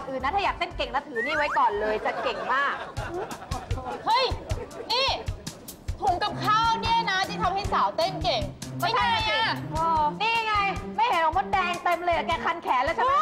อื่นนะถ้าอยากเต้นเก่งนะถือนี่ไว้ก่อนเลยจะเก่งมากเฮ้ยนี่ถุงกับข้าวเนี่ยนะที่ทำให้สาวเต้นเก่งไม่ใช่อ่ะนี่ไงไม่เห็นของมดแดงเต็มเลยแกคันแขนแล้วใช่ไหม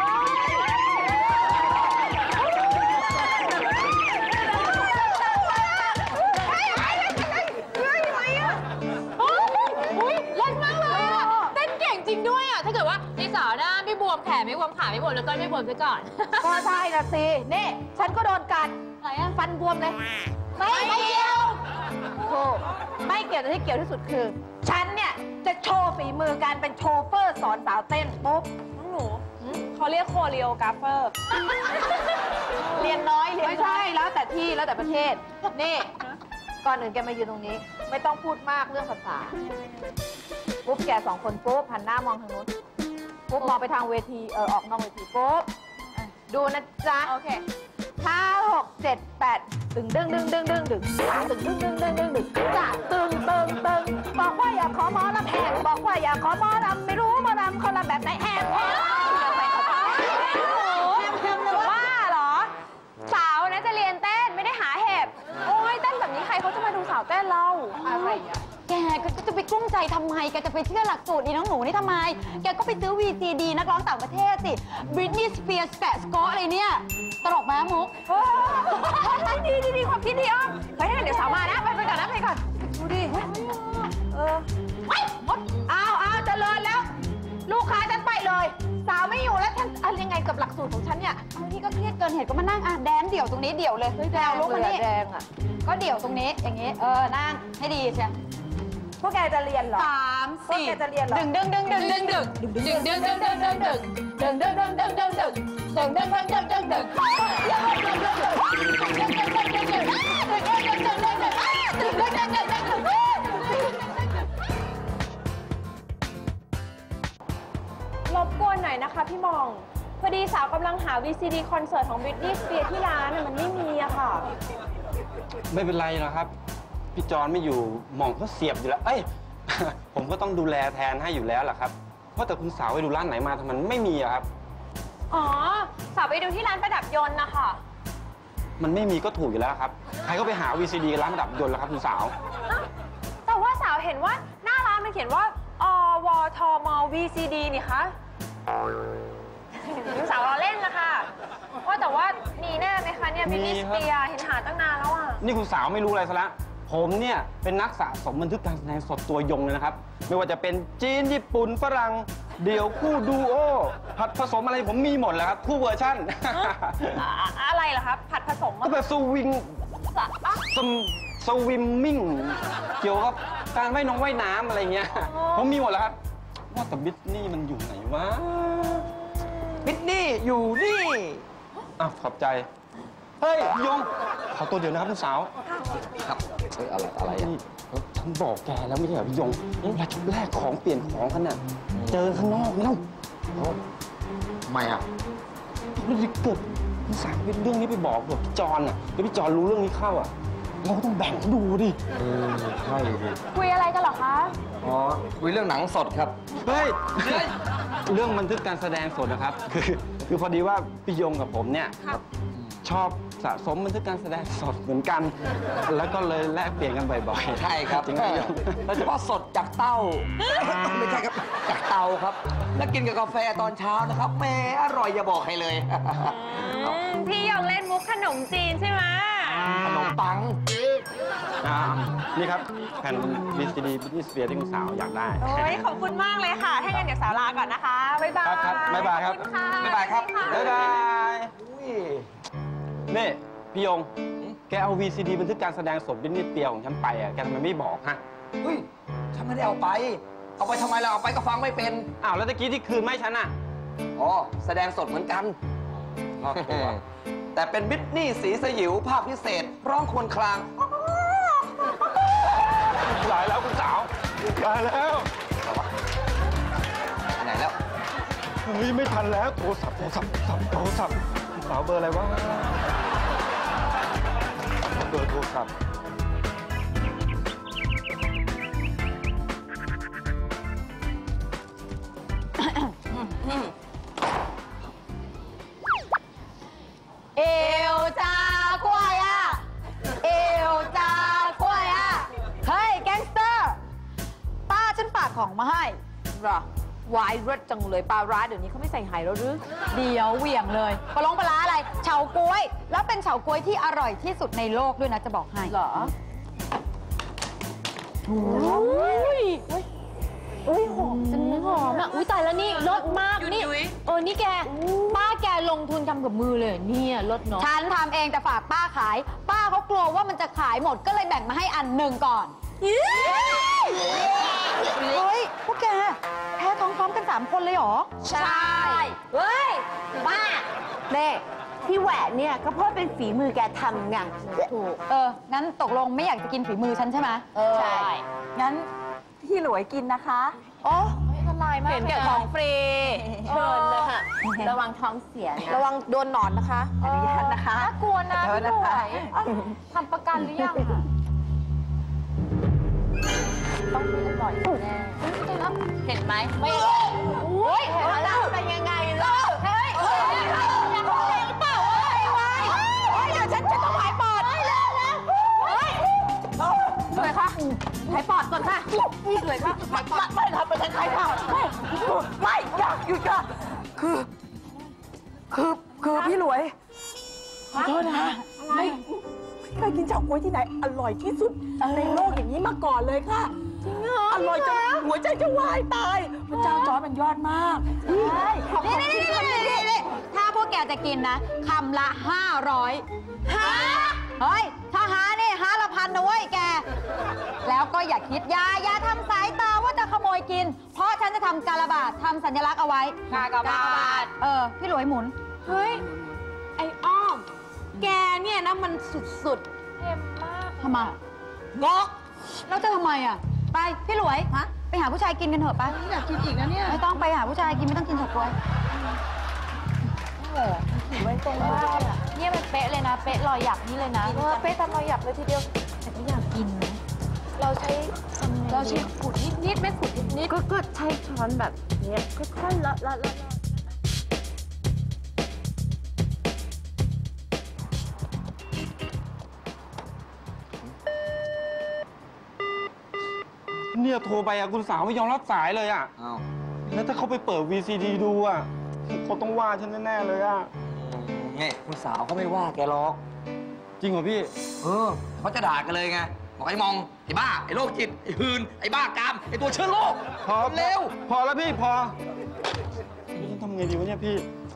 เล่นมากเลยอ่ะเต้นเก่งจริงด้วยอ่ะถ้าเกิดว่าพี่สาวนะไม่บวมแขนไม่บวมขาไม่บวมแล้วก็ไม่บวมซะก่อนก็ใช่นะสินี่ฉันก็โดนกัดฟันบวมเลยไม่เกี่ยวโอ้ไม่เกี่ยวแต่ที่เกี่ยวที่สุดคือฉันเนี่ยจะโชว์ฝีมือการเป็นโชเฟอร์สอนสาวเต้นปุ๊บน้องหนูเขาเรียกโคเรียกราฟเฟอร์เรียนน้อยเรียนไม่ใช่แล้วแต่ที่แล้วแต่ประเทศนี่ก่อนอื่นแกมายืนตรงนี้ไม่ต้องพูดมากเรื่องภาษาปุ๊บแกสองคนปุ๊บหันหน้ามองทางนู้นปุ๊บมองไปทางเวทีออกนอกเวทีปุ๊บดูนะจ๊ะโอเค 5 6 7 8ตึงดึงดึงดึงดึงดึงตึงดึงดึงดึงดึงดึงจ้าตึงตึงตึงบอกว่าอยากขอหมอลำแหงบอกว่าอยากขอหมอลำไม่รู้หมอลำเขาลำแบบไหนแหงว่าเหรอสาวนะจะเรียนเต้นไม่ได้หาเห็บโอ้ยเต้นแบบนี้ใครเขาจะมาดูสาวเต้นเราอะไรอ่ะแกก็จะไปกลุ้มใจทำไมแกจะไปเชื่อหลักสูตรนี้น้องหนูนี่ทำไมแกก็ไปซื้อ VCD นักร้องต่างประเทศสิ Britney Spears แปะสกอตอะไรเนี่ยตลกไหมมุกดีความคิดดีอ่ะไปให้เดี๋ยวสาวมานะไปก่อนนะไปก่อนดูดิอ้าวเจริญแล้วลูกค้าฉันไปเลยสาวไม่อยู่แล้วฉันอะไรยังไงกับหลักสูตรของฉันเนี่ยนี่ก็เครียดเกินเหตุก็มานั่งแดนเดี่ยวตรงนี้เดี่ยวเลยแดงลูกมันนี่แดงอ่ะก็เดี่ยวตรงนี้อย่างนี้นั่งให้ดีใช่พวกแกจะเรียนเหรอ 3 4 พวกแกจะเรียนเหรอดึงรบกวนหน่อยนะคะพี่มองพอดีสาวกำลังหา VCD คอนเสิร์ตของ Britney Spears ที่ร้านมันไม่มีอะค่ะไม่เป็นไรหรอกครับพี่จอนไม่อยู่หม่องก็เสียบอยู่แล้วผมก็ต้องดูแลแทนให้อยู่แล้วล่ะครับเพราะแต่คุณสาวไปดูร้านไหนมาทำไมไม่มีอะครับอ๋อสาวไปดูที่ร้านประดับยนต์นะคะมันไม่มีก็ถูกอยู่แล้วครับใครก็ไปหา VCD ร้านประดับยนต์แล้วครับคุณสาวแต่ว่าสาวเห็นว่าหน้าร้านมันเขียนว่าวทม VCD นี่คะสาวเราเล่นนะคะว่าแต่ว่ามีแน่ไหมคะเนี่ยBritney Spearsเห็นหาตั้งนานแล้วอ่ะนี่คุณสาวไม่รู้อะไรซะละผมเนี่ยเป็นนักสะสมบันทึกการแสดงสดตัวยงเลยนะครับไม่ว่าจะเป็นจีนญี่ปุ่นฝรั่งเดี่ยวคู่ดูโอผัดผสมอะไรผมมีหมดแล้วครับคู่เวอร์ชั่นอะไรเหรอครับผัดผสมก็แบบสวิมมิ่งเกี่ยวกับการว่ายน้ำอะไรเงี้ยผมมีหมดแล้วครับว่าแต่บิทนี่มันอยู่ไหนวะบิทนี่อยู่นี่ขอบใจเฮ้ยยงขอตัวเดี๋ยวนะครับคุณสาวครับอะไรนี่ฉันบอกแกแล้วไม่ใช่เหรอพี่ยงเวลาชุดแรกของเปลี่ยนของกันน่ะเจอข้างนอกนี่แล้วทำไมอ่ะมันจะเกิดคุณสาวเรื่องนี้ไปบอกกับพี่จอนอ่ะแล้วพี่จอนรู้เรื่องนี้เข้าอ่ะเราก็ต้องแบ่งเขาดูดิใช่ดิคุยอะไรกันเหรอคะอ๋อคุยเรื่องหนังสดครับเฮ้ยเรื่องบันทึกการแสดงสดนะครับคือพอดีว่าพี่ยงกับผมเนี่ยชอบสะสมบันทึกการแสดงสดเหมือนกันแล้วก็เลยแลกเปลี่ยนกันบ่อยๆใช่ครับจริงๆโดยเฉพาะสดจากเต้าไม่ใช่ครับจากเตาครับแล้วกินกับกาแฟตอนเช้านะครับแม่อร่อยอย่าบอกใครเลยพี่ยงเล่นมุกขนมจีนใช่ไหมขนมปังนี่ครับแผ่น VCD Britney Spears ที่คุณสาวอยากได้โอ้ยขอบคุณมากเลยค่ะให้งั้นเดี๋ยวสาวลาก่อนนะคะบ๊ายบายครับบ๊ายบายครับบ๊ายบายครับบ๊ายบายนี่พี่ยงแกเอา VCD บันทึกการแสดงสดBritney Spearsของฉันไปอ่ะแกทำไมไม่บอกฮะเฮ้ยฉันไม่ได้เอาไปทำไมเราเอาไปก็ฟังไม่เป็นแล้วตะกี้ที่คืนไม่ฉันอ่ะแสดงสดเหมือนกันแต่เป็นบิทนี่สีสยิวภาคพิเศษร้องครวญครางตายแล้วคุณสาวตายแล้วไหนแล้วเฮ้ยไม่ทันแล้วโทรศัพท์สาวเบอร์อะไรวะเบอร์โทรศัพท์ของมาให้หรอวายรสจังเลยปลาร้าเดี๋ยวนี้เขาไม่ใส่ไหแล้วหรือเดี๋ยวเหวี่ยงเลยปลาร้าอะไรเฉาก๊วย แล้วเป็นเฉาก๊วยที่อร่อยที่สุดในโลกด้วยนะจะบอกให้เหรออุ้ยหอมจังหอมอ่ะอุ้ยตายแล้วนี่รสมากนี่นี่แกป้าแกลงทุนทำกับมือเลยเนี่ยรสเนาะฉันทำเองแต่ฝากป้าขาย ป้าเขากลัวว่ามันจะขายหมดก็เลยแบ่งมาให้อันหนึ่งก่อนเฮ้ยพวกแกแพ้ท้องพร้อมกัน3 คนเลยเหรอใช่เฮ้ย บ้าเน่ที่แหวนเนี่ยก็เพราะเป็นฝีมือแกทำไงถูกงั้นตกลงไม่อยากจะกินฝีมือฉันใช่ไหมใช่งั้นพี่หลวยกินนะคะโอ้ละลายมากเห็นแก่ของฟรีเชิญเลยค่ะ ระวังท้องเสียนะระวังโดนหนอนนะคะอนุญาตนะคะน่ากลัวนะพี่หลวยทำประกันหรือยังอะต้องพูดอร่อยแน่เห็นไหมไม่อุ้ยแล้วเป็นยังไงล่ะเฮ้ยยังพูดเองเปล่าไว้เดี๋ยวฉันจะต้องหายปอดเลยค่ะหายปอดก่อนค่ะเลยค่ะหายปอดไม่ครับเป็นใครค่ะไม่อยากหยุดค่ะคือพี่หลวยขอโทษนะคะไม่เคยกินเฉาก๊วยที่ไหนอร่อยที่สุดในโลกอย่างนี้มาก่อนเลยค่ะจริงเหรออร่อยจนหัวใจจะวายตายพระเจ้าจอร์จมันยอดมากใช่นี่ถ้าพวกแกจะกินนะคำละ500เฮ้ยถ้าหานี่หาละ1,000นะเว้ยแก แล้วก็อย่าคิดอย่าทำสายตาว่าจะขโมยกิน เพราะฉันจะทำการบาททำสัญลักษณ์เอาไว้กาบาทพี่หลวยหมุนเฮ้ยไอ้อ้อมแกเนี่ยนะมันสุดเค็มมากทำไมๆงกแล้วจะทำไมอ่ะ ไปพี่หลวยไปหาผู้ชายกินกันเถอะไปอยากกินอีกนะเนี่ยไม่ต้องไปหาผู้ชายกินไม่ต้องกินเฉาก๊วยเนี่ยมันเป๊ะเลยนะ เป๊ะรอยหยักนี่เลยนะเป๊ะตามรอยหยักเลยทีเดียวแต่ก็อยากกินนะเราใช้ขูดนิดๆไม่ขูดนิดก็ใช้ช้อนแบบเนี้ยค่อยๆละเนี่ยโทรไปอะคุณสาวไม่ยอมรับสายเลยอะอ้าวแล้วถ้าเขาไปเปิด VCD ดูอะเขาต้องว่าฉันแน่ๆเลยอะนี่คุณสาวเขาไม่ว่าแกหรอกจริงเหรอพี่เขาจะด่ากันเลยไง บอกไอ้มอง ไอ้บ้า ไอ้โรคจิต ไอ้หืน ไอ้บ้ากาม ไอ้ตัวเชื้อโรคพอเร็วพอแล้วพี่พอฉันทำไงดีวะเนี่ยพี่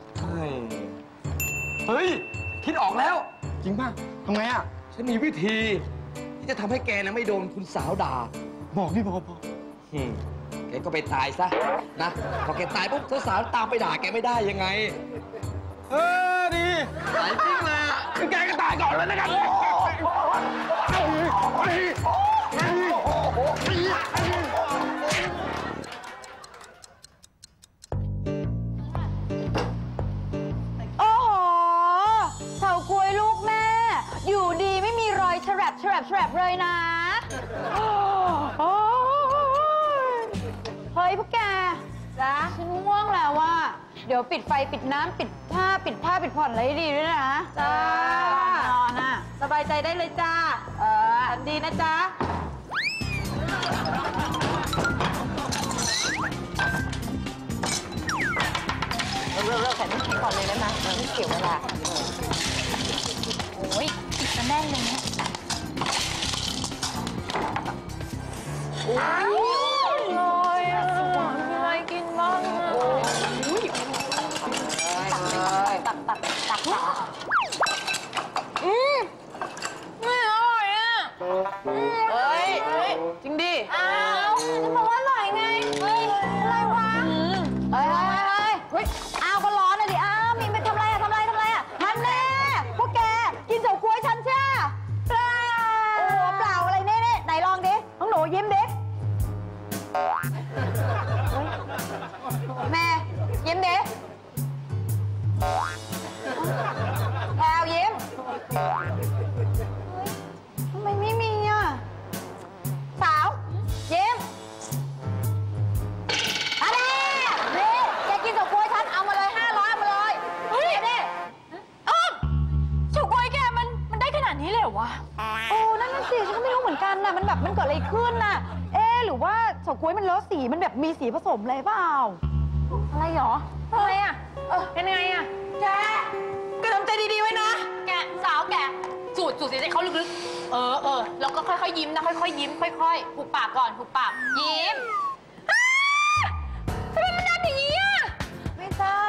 เฮ้ย คิดออกแล้วจริงป่ะทำไงอะฉันมีวิธี ที่จะทำให้แกนะไม่โดนคุณสาวด่าบอกพี่บอกแกก็ไปตายซะนะพอแกตายปุ๊บสาวๆตามไปด่าแกไม่ได้ยังไงดีตายจริงเลยอะแกก็ตายก่อนเลยนะครับโอ้โหเฉาก๊วยลูกแม่ อยู่ดีไม่มีรอยแฉลบเลยนะเฮ้ยพวกแกจ้ะฉันง่วงแล้วว่า เดี๋ยวปิดไฟปิดน้ำปิดผ้าปิดผ่อนอะไรให้ดีด้วยนะจ้านอนอ่ะสบายใจได้เลยจ้าฝันดีนะจ๊ะเริ่มใส่น้ำแข็งก่อนเลยได้ไหมไม่เสียเวลาโอ้ยปิดมันแน่นเลยเนี่ยเลยอ่ะมีอะไรกินบ้างอ่ะตักไม่อร่อยอ่ะเฮ้ย จริงดิอ้าวจะบอกว่าอร่อยไง เฮ้ย อะไรวะเฮ้ยอ้าวก็ร้อนเลยดิอ้าวมีไปทำไรอะฮันแน่พวกแกกินเฉาก๊วยฉันใช่เปล่าโอ้โหเปล่าอะไรเน่ไหนลองดิน้องหนูยิ้มดิแม่ยิ้มดิแพรวยิ้มทำไมไม่มีอ่ะสาวยิ้มอะไรนี่แกกินเฉาก๊วยฉันเอามาเลย500เอามาเลยเฮ้ยดิเฉาก๊วยแกมันได้ขนาดนี้เลยเหรอวะโอ้นั่นน่ะสิฉันก็ไม่รู้เหมือนกันน่ะมันแบบมันเกิดอะไรขึ้นน่ะเอ๊ะหรือว่าเฉาก๊วยมันเลอะสีมันแบบมีสีผสมเลยเปล่าอะไรหรออะไรอ่ะเป็นไงอ่ะแกทำใจดีๆไว้นะแกสาวแกสูดสีให้เขาลึกๆแล้วก็ค่อยๆยิ้มนะค่อยๆยิ้มค่อยๆหุบปากก่อนหุบปากยิ้มทำไมมันทำอย่างนี้อ่ะไม่ใช่